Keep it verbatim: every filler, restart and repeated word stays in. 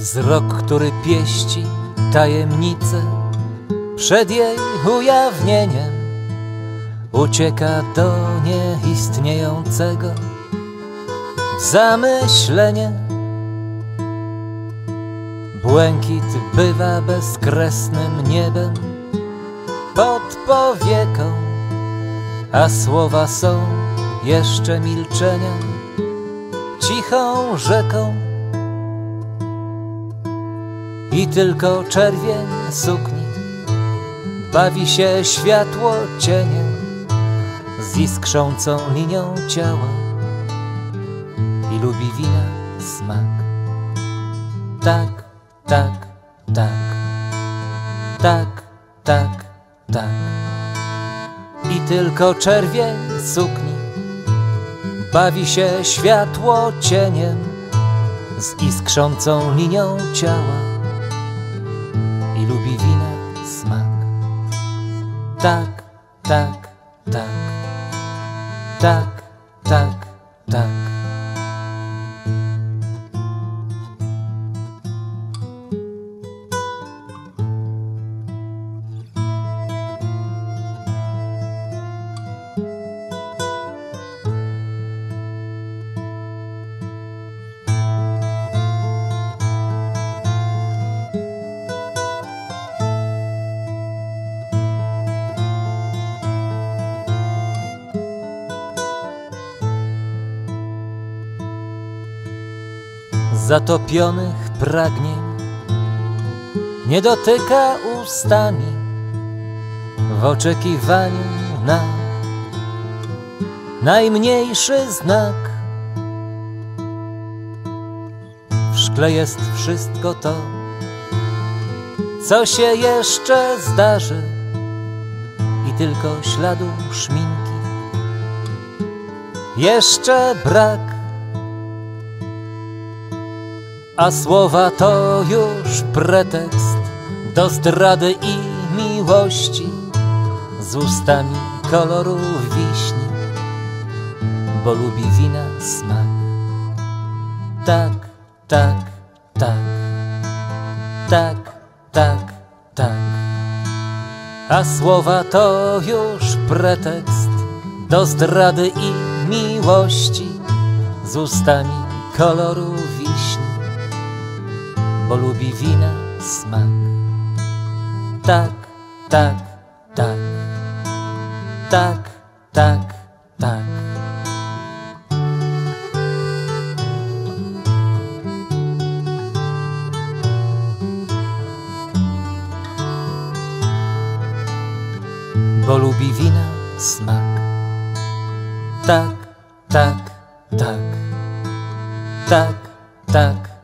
Wzrok, który pieści tajemnicę, przed jej ujawnieniem ucieka do nieistniejącego w zamyślenie. Błękit bywa bezkresnym niebem pod powieką, a słowa są jeszcze milczeniem, cichą rzeką. I tylko czerwień sukni bawi się światło cieniem z iskrzącą linią ciała i lubi wina smak. Tak, tak, tak, tak, tak, tak. I tylko czerwień sukni bawi się światło cieniem z iskrzącą linią ciała i lubi wina smak. Tak, tak, tak, tak, tak, tak. Zatopionych pragnień nie dotyka ustami w oczekiwaniu na najmniejszy znak. W szkle jest wszystko to, co się jeszcze zdarzy, i tylko śladu szminki jeszcze brak. A słowa to już pretekst do zdrady i miłości z ustami koloru wiśni, bo lubi wina smak. Tak, tak, tak, tak, tak, tak. A słowa to już pretekst do zdrady i miłości z ustami koloru wiśni, bo lubi wina smak. Tak, tak, tak, tak, tak, tak. Bo lubi wina smak. Tak, tak, tak, tak, tak.